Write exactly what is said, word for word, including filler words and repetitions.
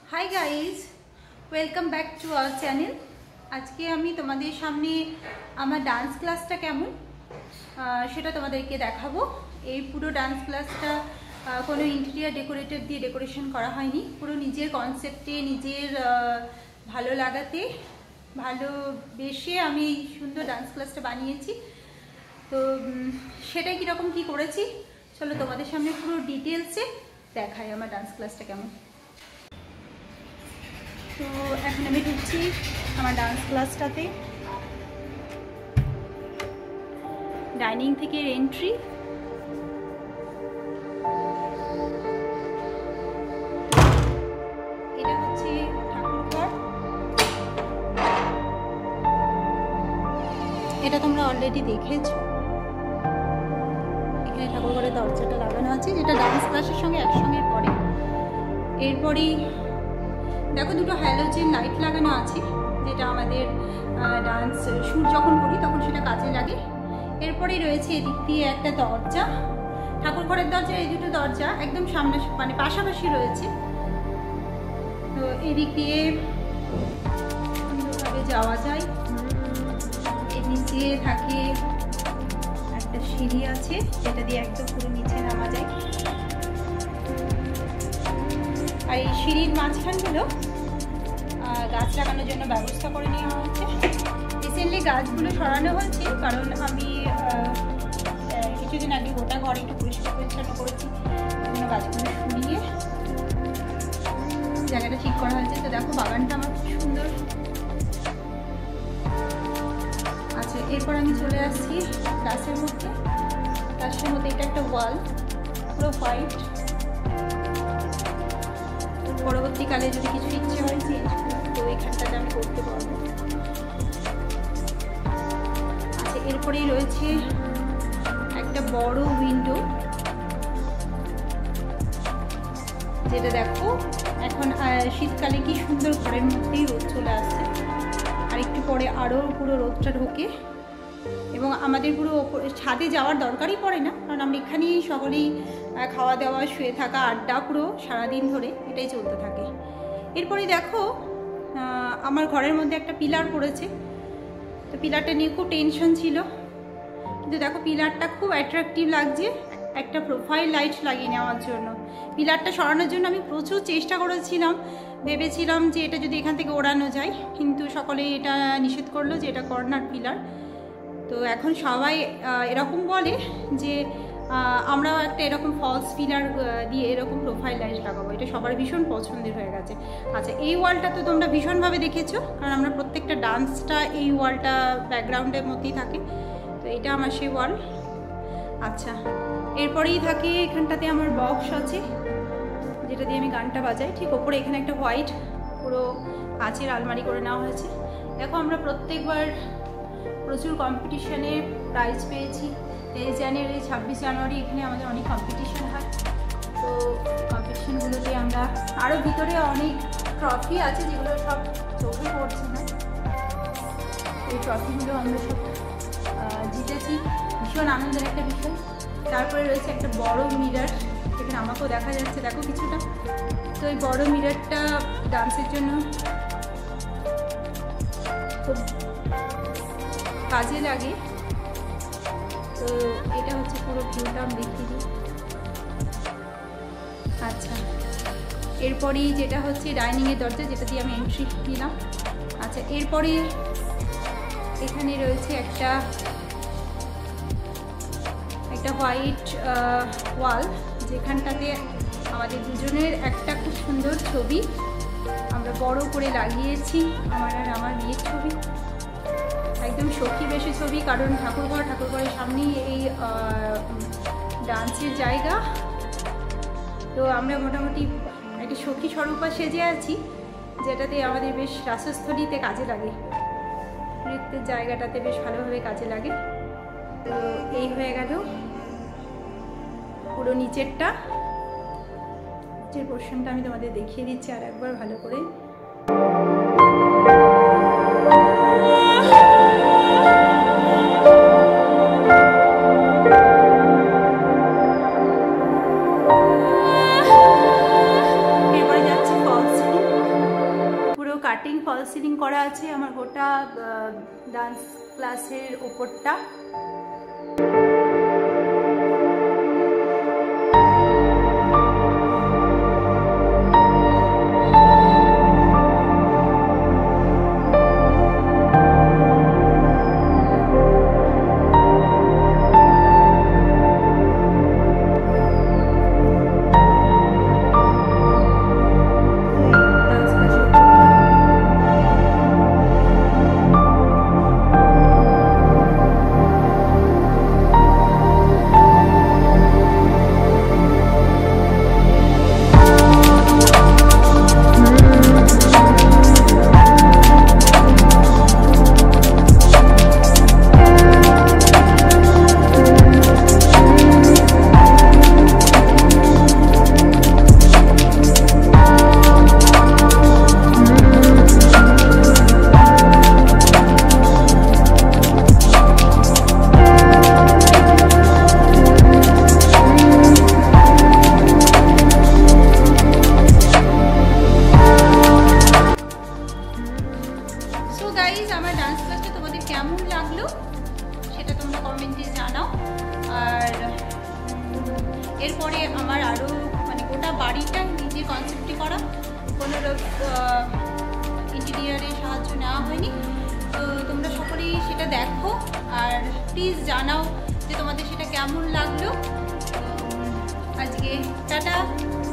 High guys, welcome back to our channel. আজকে আমি তোমাদের সামনে আমার ডান্স ক্লাসটা কেমন সেটা তোমাদেরকে দেখাবো। এই পুরো ডান্স ক্লাসটা কোনো ইন্টেরিয়ার ডেকোরেটর দিয়ে ডেকোরেশন করা হয়নি, পুরো নিজের কনসেপ্টে, নিজের ভালো লাগাতে, ভালোবেসে আমি এই সুন্দর ডান্স ক্লাসটা বানিয়েছি। তো সেটাই কীরকম কী করেছি চলো তোমাদের সামনে পুরো ডিটেলসে দেখাই আমার ডান্স ক্লাসটা কেমন। তো এখন আমি ঢুকছি আমার ডান্স ক্লাসটাতে। ডাইনিং থেকে এন্ট্রি, এটা হচ্ছে ঠাকুরঘর। এটা তোমরা অলরেডি দেখেছো, এখানে ঠাকুরঘরের দরজাটা লাগানো আছে যেটা ডান্স ক্লাসের সঙ্গে একসঙ্গে পড়ে। এরপরেই দেখো দুটো হ্যালোজেন লাইট লাগানো আছে, যেটা আমাদের ডান্স শুট যখন করি তখন সেটা কাজে লাগে। এরপরেই রয়েছে এদিক দিয়ে একটা দরজা, ঠাকুরঘরের দরজা, এই দুটো দরজা একদম সামনে মানে পাশাপাশি রয়েছে। তো এদিক দিয়ে সুন্দরভাবে যাওয়া যায়। এর নিচে থাকে একটা সিঁড়ি আছে যেটা দিয়ে একদম পুরো নিচে নামা যায়। আর এই সিঁড়ির মাঝখানগুলো গাছ লাগানোর জন্য ব্যবস্থা করে নেওয়া হচ্ছে। রিসেন্টলি গাছগুলো সরানো হয়েছে কারণ আমি কিছুদিন আগে গোটা ঘর একটু পরিষ্কার পরিচ্ছন্ন করেছি, জন্য গাছগুলো সরিয়ে জায়গাটা ঠিক করা হয়েছে। তো দেখো বাগানটা আমার খুব সুন্দর। আচ্ছা, এরপর আমি চলে আসছি ক্লাসের মধ্যে। ক্লাসের মধ্যে এটা একটা ওয়াল, পুরো হোয়াইট। পরবর্তীকালে যদি কিছু ইচ্ছে হয় চেঞ্জ তো এখানটাতে আমি করতে পারবো। আচ্ছা, এরপরেই রয়েছে একটা বড় উইন্ডো, যেটা দেখো এখন শীতকালে কি সুন্দর ঘরের মধ্যেই রোদ চলে আসছে। আর একটু পরে আরও পুরো রোদটা ঢোকে এবং আমাদের পুরো ছাদে যাওয়ার দরকারই পড়ে না, কারণ আমরা এখানেই সকলেই খাওয়া দাওয়া, শুয়ে থাকা, আড্ডা পুরো সারাদিন ধরে এটাই চলতে থাকে। এরপরে দেখো আমার ঘরের মধ্যে একটা পিলার পড়েছে, তো পিলারটা নিয়ে খুব টেনশন ছিল, কিন্তু দেখো পিলারটা খুব অ্যাট্রাকটিভ লাগছে একটা প্রোফাইল লাইট লাগিয়ে নেওয়ার জন্য। পিলারটা সরানোর জন্য আমি প্রচুর চেষ্টা করেছিলাম, ভেবেছিলাম যে এটা যদি এখান থেকে ওড়ানো যায়, কিন্তু সকলে এটা নিষেধ করলো যে এটা কর্নার পিলার। তো এখন সবাই এরকম বলে যে আমরাও একটা এরকম ফলস পিলার দিয়ে এরকম প্রোফাইল লাইট লাগাবো, এটা সবার ভীষণ পছন্দের হয়ে গেছে। আচ্ছা, এই ওয়ালটা তো তোমরা ভীষণভাবে দেখেছো, কারণ আমরা প্রত্যেকটা ডান্সটা এই ওয়ালটা ব্যাকগ্রাউন্ডের মধ্যেই থাকে। তো এটা আমার সেই ওয়াল। আচ্ছা, এরপরেই থাকে এখানটাতে আমার বক্স আছে যেটা দিয়ে আমি গানটা বাজাই। ঠিক ওপরে এখানে একটা হোয়াইট পুরো কাচের আলমারি করে নেওয়া হয়েছে। দেখো আমরা প্রত্যেকবার প্রচুর কম্পিটিশনে প্রাইজ পেয়েছি। তেইশ জানুয়ারি, ছাব্বিশ জানুয়ারি এখানে আমাদের অনেক কম্পিটিশন হয়। তো কম্পিটিশনগুলোতে আমরা আরও ভিতরে অনেক ট্রফি আছে যেগুলো সব চোখে পড়ছে না, এই ট্রফিগুলো আমরা সব জিতেছি, ভীষণ আনন্দের একটা বিষয়। তারপরে রয়েছে একটা বড় মিরর, যেখানে আমাকেও দেখা যাচ্ছে দেখো কিছুটা। তো এই বড় মিররটা ডান্সের জন্য খুব কাজে লাগে। তো এটা হচ্ছে পুরো ভিউটা আমি দেখিয়ে দিই। আচ্ছা, এরপরেই যেটা হচ্ছে ডাইনিংয়ের দরজা, যেটা দিয়ে আমি এন্ট্রি নিলাম। আচ্ছা, এরপরে এখানে রয়েছে একটা একটা হোয়াইট ওয়াল, যেখানটাতে আমাদের দুজনের একটা খুব সুন্দর ছবি আমরা বড় করে লাগিয়েছি, আমার আর আমার মেয়ের ছবি, একদম সখী বেশি ছবি। কারণ ঠাকুরঘর ঠাকুরঘরের সামনেই এই ডান্সের জায়গা। তো আমরা মোটামুটি একটা সখী স্বরূপা সেজে আছি, যেটাতে আমাদের বেশ রাসস্থলীতে কাজে লাগে, নৃত্যের জায়গাটাতে বেশ ভালোভাবে কাজে লাগে। তো এই হয়ে গেল পুরো নিচেরটা। নিচের পোর্শনটা আমি তোমাদের দেখিয়ে দিচ্ছি আর একবার ভালো করে। এরপরে যাচ্ছে false ceiling. Cutting fall ceiling করা আছে আমার গোটা ডান্স ক্লাসের ওপরটা। আমার ডান্স ক্লাসটা তোমাদের কেমন লাগলো সেটা তোমরা কমেন্টে জানাও। আর এরপরে আমার আরও মানে গোটা বাড়িটা নিজে কনসেপ্টে করা, কোনো ইন্টেরিয়ারের সাহায্য নেওয়া হয়নি। তো তোমরা সকলেই সেটা দেখো আর প্লিজ জানাও যে তোমাদের সেটা কেমন লাগলো। আজকে টাটা।